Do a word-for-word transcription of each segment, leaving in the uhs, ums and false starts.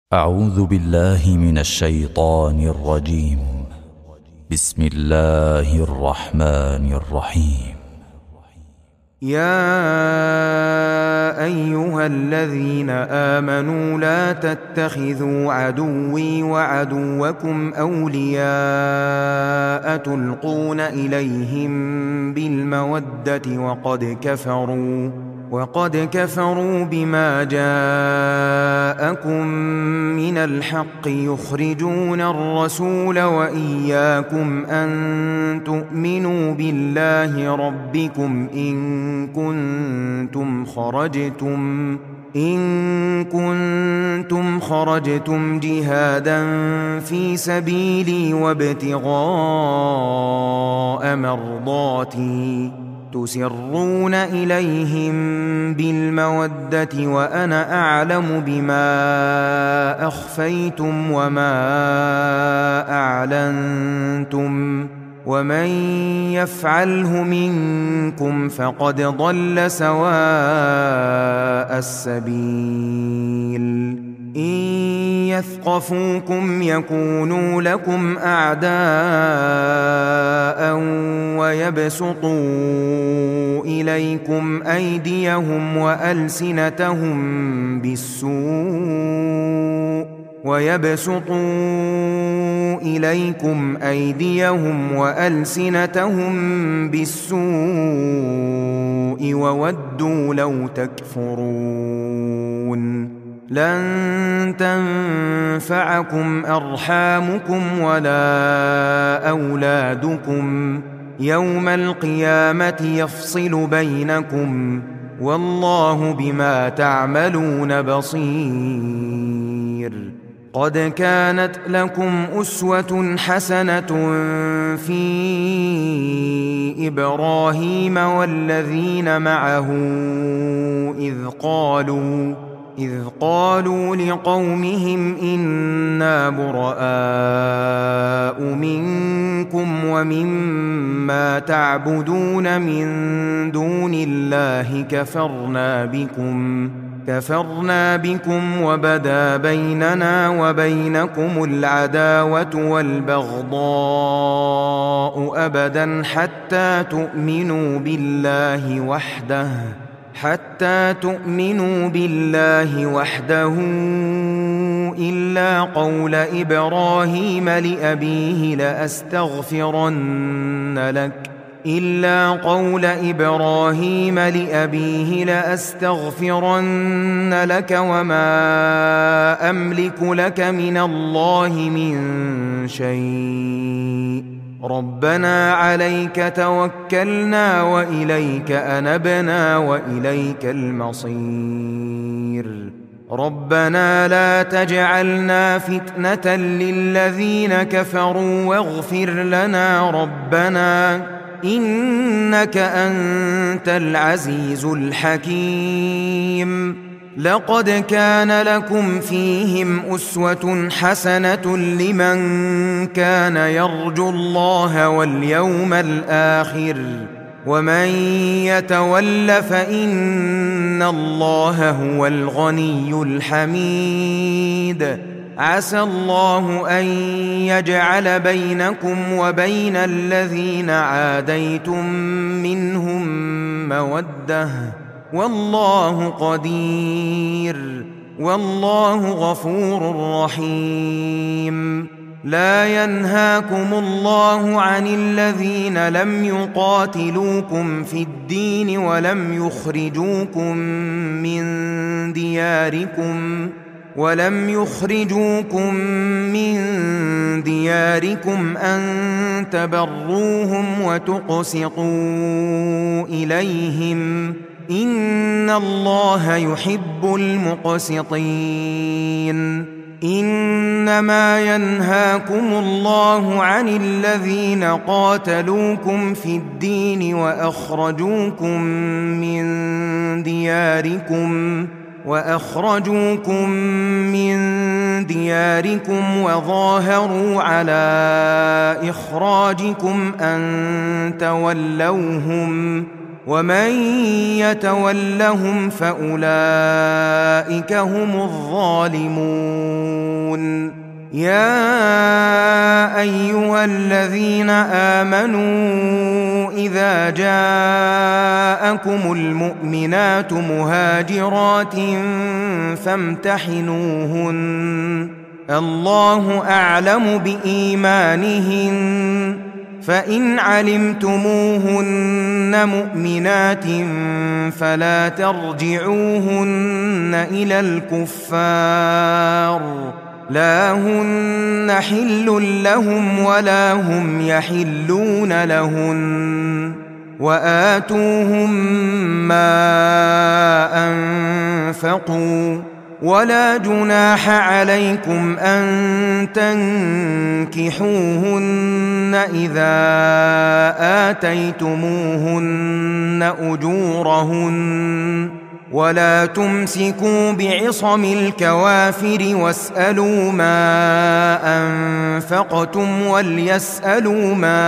أعوذ بالله من الشيطان الرجيم. بسم الله الرحمن الرحيم. يا أيها الذين آمنوا لا تتخذوا عدوي وعدوكم أولياء تلقون إليهم بالمودة وقد كفروا وقد كفروا بما جاءكم من الحق يخرجون الرسول وإياكم أن تؤمنوا بالله ربكم إن كنتم خرجتم إن كنتم خرجتم جهادا في سبيلي وابتغاء مرضاتي تسرون إليهم بالمودة وأنا أعلم بما أخفيتم وما أعلنتم ومن يفعله منكم فقد ضل سواء السبيل. إن يثقفوكم يكونوا لكم أعداء ويبسطوا إليكم أيديهم وألسنتهم بالسوء ويبسطوا إليكم أيديهم وألسنتهم بالسوء وودوا لو تكفرون. لن تنفعكم أرحامكم ولا أولادكم يوم القيامة يفصل بينكم والله بما تعملون بصير. قد كانت لكم أسوة حسنة في إبراهيم والذين معه إذ قالوا إذ قالوا لقومهم إنا براء منكم ومما تعبدون من دون الله كفرنا بكم كفرنا بكم وبدا بيننا وبينكم العداوة والبغضاء أبدا حتى تؤمنوا بالله وحده حتى تؤمنوا بالله وحده إلا قول إبراهيم لأبيه لأستغفرن لك إلا قول إبراهيم لأبيه لأستغفرن لك وما أملك لك من الله من شيء ربنا عليك توكلنا وإليك أنبنا وإليك المصير. ربنا لا تجعلنا فتنة للذين كفروا واغفر لنا ربنا إنك أنت العزيز الحكيم. لقد كان لكم فيهم أسوة حسنة لمن كان يرجو الله واليوم الآخر ومن يتول فإن الله هو الغني الحميد. عسى الله أن يجعل بينكم وبين الذين عاديتم منهم مودة والله قدير والله غفور رحيم. لا ينهاكم الله عن الذين لم يقاتلوكم في الدين ولم يخرجوكم من دياركم ولم يخرجوكم من دياركم أن تبروهم وتقسطوا إليهم إن الله يحب المقسطين. إنما ينهاكم الله عن الذين قاتلوكم في الدين وأخرجوكم من دياركم وأخرجوكم من دياركم وظاهروا على إخراجكم أن تولوهم ومن يتولهم فأولئك هم الظالمون. يا أيها الذين آمنوا إذا جاءكم المؤمنات مهاجرات فامتحنوهن الله أعلم بإيمانهن فإن علمتموهن مؤمنات فلا ترجعوهن إلى الكفار لا هن حل لهم ولا هم يحلون لهن وآتوهم ما أنفقوا ولا جناح عليكم أن تنكحوهن إذا آتيتموهن أجورهن ولا تمسكوا بعصم الكوافر واسألوا ما أنفقتم وليسألوا ما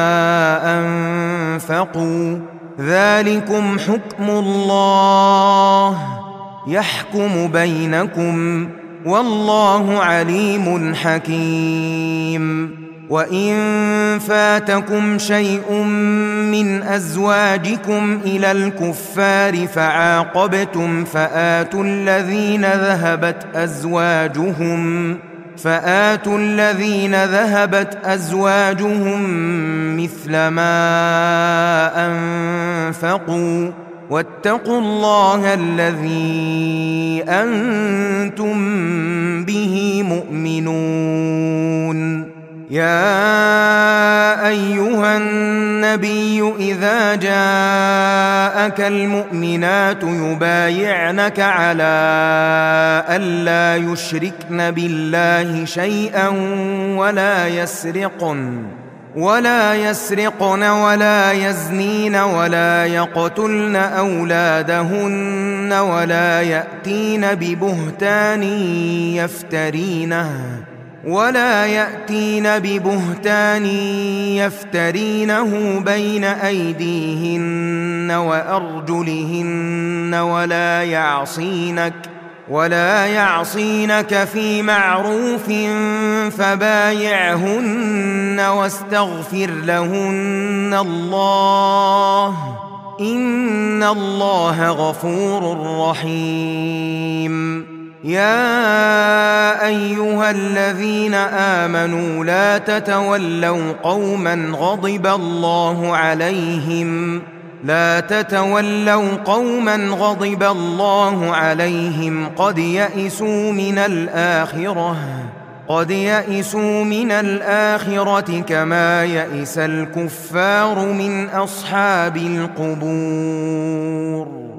أنفقوا ذلكم حكم الله يحكم بينكم والله عليم حكيم وإن فاتكم شيء من أزواجكم إلى الكفار فعاقبتم فآتوا الذين ذهبت أزواجهم فآتوا الذين ذهبت أزواجهم مثل ما أنفقوا واتقوا الله الذي أنتم به مؤمنون يا أيها النبي إذا جاءك المؤمنات يبايعنك على ألا يشركن بالله شيئا ولا يسرقن ولا يسرقن ولا يزنين ولا يقتلن أولادهن ولا يأتين ببهتان يفترينه ولا يأتين ببهتان يفترينه بين أيديهن وأرجلهن ولا يعصينك ولا يعصينك في معروف فبايعهن واستغفر لهن الله إن الله غفور رحيم يا أيها الذين آمنوا لا تتولوا قوما غضب الله عليهم لا تتولوا قوما غضب الله عليهم قد يئسوا من الآخرة قد يئسوا من الآخرة كما يئس الكفار من أصحاب القبور